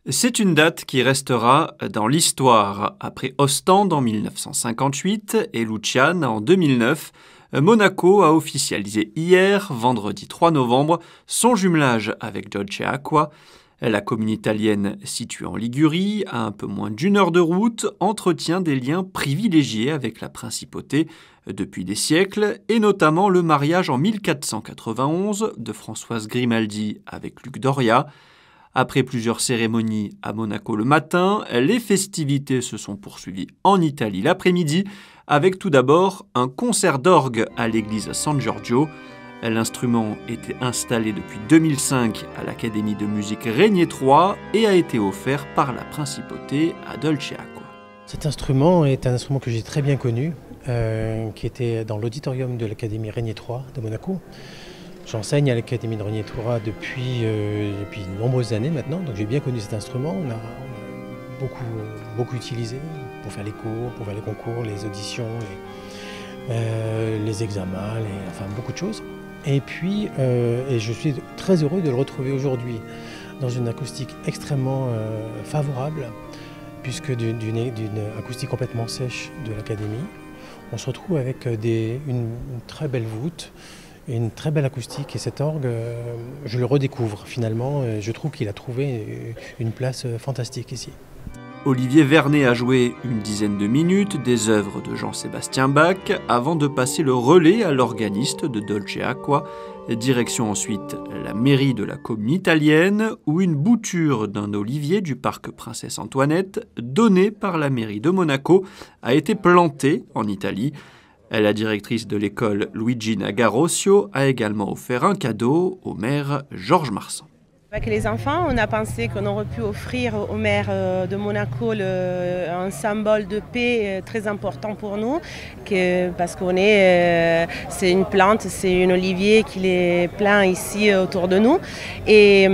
C'est une date qui restera dans l'histoire. Après Ostende en 1958 et Luciane en 2009, Monaco a officialisé hier, vendredi 3 novembre, son jumelage avec Dolce Acqua. La commune italienne, située en Ligurie, à un peu moins d'une heure de route, entretient des liens privilégiés avec la principauté depuis des siècles, et notamment le mariage en 1491 de Françoise Grimaldi avec Luc Doria. Après plusieurs cérémonies à Monaco le matin, les festivités se sont poursuivies en Italie l'après-midi, avec tout d'abord un concert d'orgue à l'église San Giorgio. L'instrument était installé depuis 2005 à l'Académie de musique Régnier III et a été offert par la principauté à Dolce Acqua. Cet instrument est un instrument que j'ai très bien connu, qui était dans l'auditorium de l'Académie Régnier III de Monaco. J'enseigne à l'Académie de Régnier III depuis de nombreuses années maintenant, donc j'ai bien connu cet instrument. On a beaucoup utilisé pour faire les cours, pour faire les concours, les auditions, les examens, enfin beaucoup de choses. Et puis, et je suis très heureux de le retrouver aujourd'hui dans une acoustique extrêmement favorable, puisque d'une acoustique complètement sèche de l'Académie, on se retrouve avec une très belle voûte, une très belle acoustique, et cet orgue, je le redécouvre finalement. Je trouve qu'il a trouvé une place fantastique ici. Olivier Vernet a joué une dizaine de minutes des œuvres de Jean-Sébastien Bach avant de passer le relais à l'organiste de Dolce Acqua. Direction ensuite la mairie de la commune italienne où une bouture d'un olivier du parc Princesse Antoinette donné par la mairie de Monaco a été plantée en Italie. La directrice de l'école Luigina Garosio a également offert un cadeau au maire Georges Marsan. Avec les enfants, on a pensé qu'on aurait pu offrir au maire de Monaco un symbole de paix très important pour nous, parce qu'on c'est une plante, c'est un olivier qui est plein ici autour de nous. Et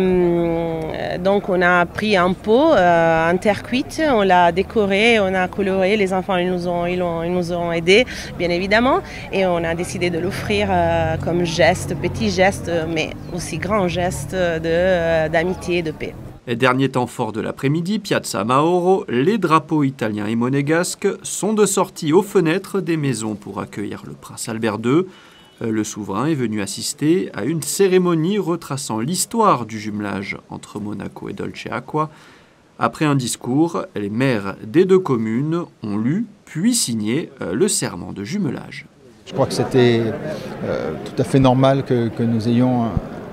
donc on a pris un pot en terre cuite, on l'a décoré, on a coloré, les enfants ils nous ont aidés bien évidemment, et on a décidé de l'offrir comme geste, petit geste, mais aussi grand geste d'amitié et de paix. Dernier temps fort de l'après-midi, Piazza Mauro, les drapeaux italiens et monégasques sont de sortie aux fenêtres des maisons pour accueillir le prince Albert II. Le souverain est venu assister à une cérémonie retraçant l'histoire du jumelage entre Monaco et Dolce Acqua. Après un discours, les maires des deux communes ont lu puis signé le serment de jumelage. Je crois que c'était tout à fait normal que nous ayons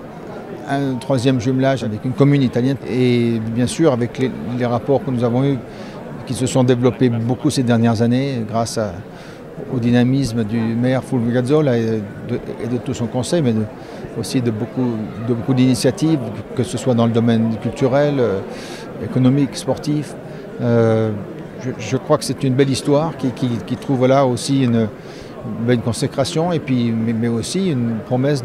un troisième jumelage avec une commune italienne, et bien sûr avec les rapports que nous avons eus qui se sont développés beaucoup ces dernières années grâce au dynamisme du maire Fulvio Gazzola et de tout son conseil, mais aussi de beaucoup d'initiatives, que ce soit dans le domaine culturel, économique, sportif. Je crois que c'est une belle histoire qui trouve là aussi une belle consécration, et puis, mais aussi une promesse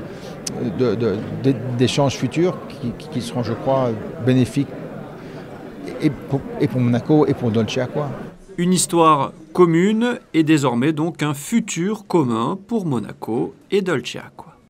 d'échanges futurs qui seront, je crois, bénéfiques et pour Monaco et pour Dolce Acqua. Une histoire commune et désormais donc un futur commun pour Monaco et Dolce Acqua.